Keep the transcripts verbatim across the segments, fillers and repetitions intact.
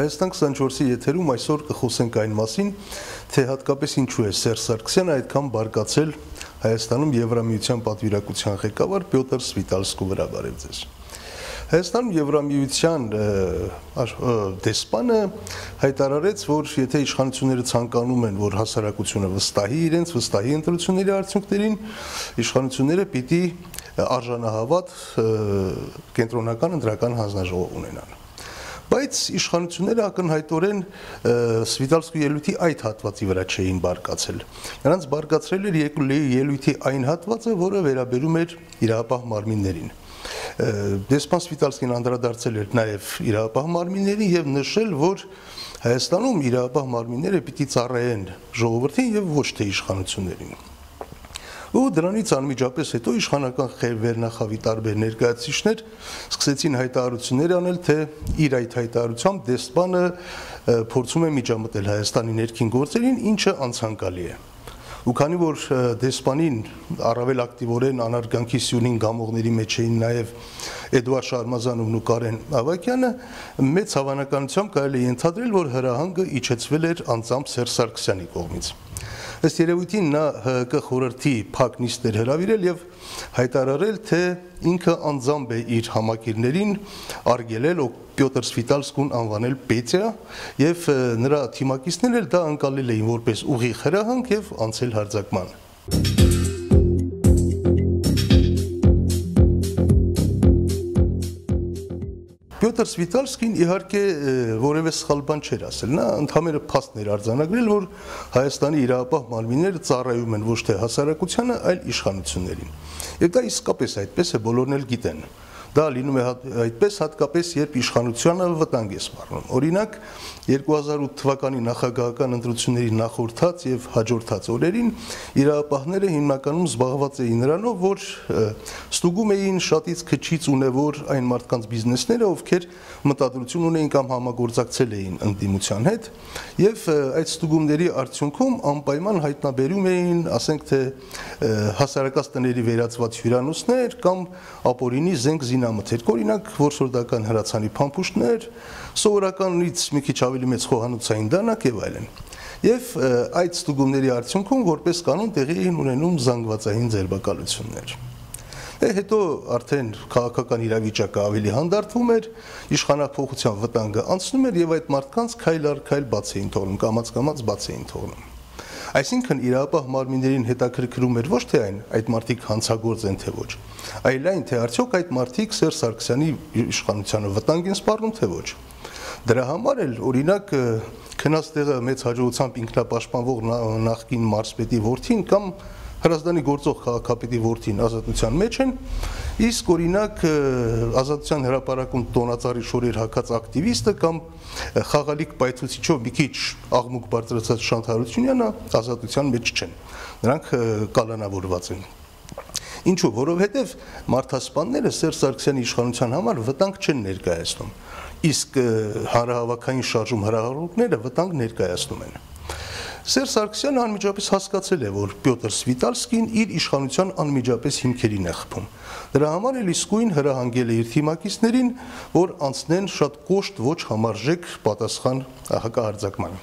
Հայաստան քսանչորսի եթերում այսօր կխոսենք այն մասին, թե հատկապես ինչու է Սերժ Սարգսյանը այդքան բարկացել Հայաստանում Եվրամիության պատվիրակության ղեկավար Պյոտր Սվիտալսկու վրա բարև ձեզ։ Հայաստանում Եվրամիության դեսպանը հայտարարեց, որ եթե իշխանությունները ցանկանում են, որ հասարակությունը վստահի իրենց վստահի ընտրությունների արդյունքներին, իշխանությունները պիտի արժանահավատ կենտրոնական ընտրական հանձնաժողով ունենան։ Բայց իշխանությունները ակնհայտորեն Սվիտալսկու ելույթի այդ հատվածի վրա չէին բարկացել։ Նրանց բարկացրել էր ելույթի այն հատվածը, որը վերաբերում էր իրավապահ մարմիններին։ Դեսպան Սվիտալսկին անդրադարձել էր նաև իրավապահ մարմիններին եւ նշել, որ Հայաստանում իրավապահ մարմինները պիտի ծառայեն ժողովրդին եւ ոչ թե իշխանություններին։ Ու դրանից անմիջապես հետո իշխանական վերնախավի տարբեր ներկայացուցիչներ սկսեցին հայտարարություններ անել, թե իր այդ հայտարարությամբ դեսպանը փորձում է միջամտել Հայաստանի ներքին գործերին, ինչը անցանկալի է։ Ու քանի որ դեսպանին առավել ակտիվորեն անարգանքի սյունին գամողների մեջ էին նաև Էդուարդ Շարմազանովն ու Կարեն Ավագյանը, մեծ հավանականությամբ կարելի է ենթադրել, որ հրահանգը իջեցվել էր անձամբ Սերժ Սարգսյանի կողմից։ Ըստ երևույթին նա ՀՀԿ խորհրդի փակ նիստ էր հրավիրել եւ հայտարարել, թե ինքը անձամբ է իր համակիրներին արգելել Պյոտր Սվիտալսկուն անվանել Պետիա եւ նրա թիմակիցներն էլ դա անցալել էին որպես ուղիղ հրահանգ եւ անցել հարձակման։ Պյոտր Սվիտալսկին իհարկե որևէ սխալ բան չէր ասել, նա ընդհանրապես փաստ էր արձանագրել, որ Հայաստանի իրավապահ մարմինները ծառայում են ոչ թե հասարակությանը, այլ իշխանություններին։ Եվ դա իսկապես այդպես է, բոլորն էլ գիտեն։ Դա լինում է այդպես հատկապես, երբ իշխանությունը վտանգ է սպառնում։ Օրինակ, երկու հազար ութ թվականի նախագահական ընտրությունների նախորդած եւ հաջորդած օրերին իրավապահները հիմնականում զբաղված էին նրանով, որ ստուգում էին շատից քչից ունևոր այն մարդկանց բիզնեսները, ովքեր մտադրություն ունեին կամ համագործակցել էին ընդդիմության հետ, եւ այդ ստուգումների արդյունքում անպայման հայտնաբերում էին, ասենք թե հասարակած տների վերածված հյուրանոցներ կամ ապօրինի զենք զինամթերք, օրինակ որսորդական հրացանի փամփուշտներ, սովորականից մի քիչ ավելի մեծ խոհանոցային դանակ եւ այլն։ Եվ այդ ստուգումների արդյունքում որպես կանոն տեղի էին ունենում զանգվածային ձերբակալություններ։ Հետո արդեն քաղաքական իրավիճակը ավելի հանդարտվում էր, իշխանափոխության վտանգը անցնում էր եւ այդ մարդկանց քայլ առ քայլ բաց էին թողնում, կամաց-կամաց բաց էին թողնում։ Այսինքն իրավապահ մարմիններին հետաքրքրում էր ոչ թե այն, այդ մարդիկ հանցագործ են թե ոչ, այլ այն, թե արդյոք այդ մարդիկ Սերժ Սարգսյանի իշխանությանը վտանգ են սպառնում թե ոչ։ Դրա համար էլ օրինակ քնած տեղը մեծ հաջողությամբ ինքնապաշտպանվող նախկին մարզպետի որդին կամ Հրազդանի գործող քաղաքապետի որդին ազատության մեջ են, իսկ օրինակ ազատության հրապարակում տոնածառի շորեր հագած ակտիվիստը կամ խաղալիք պայթուցիչով մի քիչ աղմուկ բարձրացած Շանթ Հարությունյանը ազատության մեջ չեն, նրանք կալանավորված են։ Ինչու, որովհետև մարդասպանները Սերժ Սարգսյանի իշխանության համար վտանգ չեն ներկայացնում, իսկ հանրահավաքային շարժում հրահարողները վտանգ ներկայացնում են։ Սերժ Սարգսյանը անմիջապես հասկացել է, որ Պյոտր Սվիտալսկին իր իշխանության անմիջապես հիմքերին է խփում։ Դրա համար էլ իսկույն հրահանգել է իր թիմակիցներին, որ անցնեն շատ կոշտ ոչ համարժեք պատասխան հակահարձակման։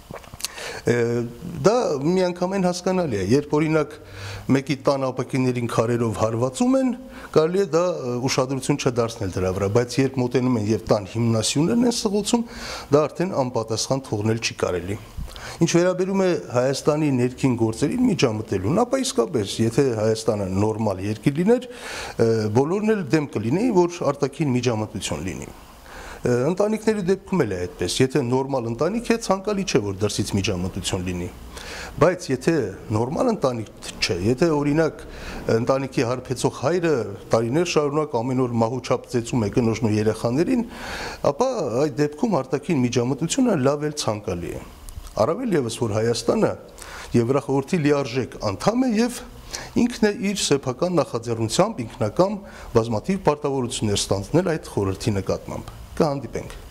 Դա միանգամայն հասկանալի է, երբ օրինակ մեկի տան ապակիներին քարերով հարվածում են, կարելի է դա ուշադրություն չդարձնել դրա վրա, բայց երբ մոտենում են եւ տան հիմնասյուններն են սղոցում, դա արդեն անպատասխան թողնել չի կարելի։ Ինչ վերաբերում է Հայաստանի ներքին գործերին միջամտելուն, ապա իսկապես, եթե Հայաստանը նորմալ երկիր լիներ, բոլորն էլ դեմ կլինեին, որ արտաքին միջամտություն լինի։ Ընտանիքների դեպքում էլ է այդպես, եթե նորմալ ընտանիք է, ցանկալի չէ, որ դրսից միջամտություն լինի։ Բայց եթե նորմալ ընտանիք չէ, եթե օրինակ ընտանիքի հարբեցող հայրը տարիներ շարունակ ամեն օր մահուչապ ծեծում է կնոջն ու երեխաներին, ապա այդ դեպքում արտաքին միջամտությունը լավ էլ ցանկալի է։ Առավել ևս, որ Հայաստանը Եվրախորհրդի լիարժեք անդամ է եւ ինքն է իր սեփական նախաձեռնությամբ ինքնակամ բազմաթիվ պարտավորություններ ստանձնել այդ խորհրդի նկատմամբ։ Կհանդիպենք։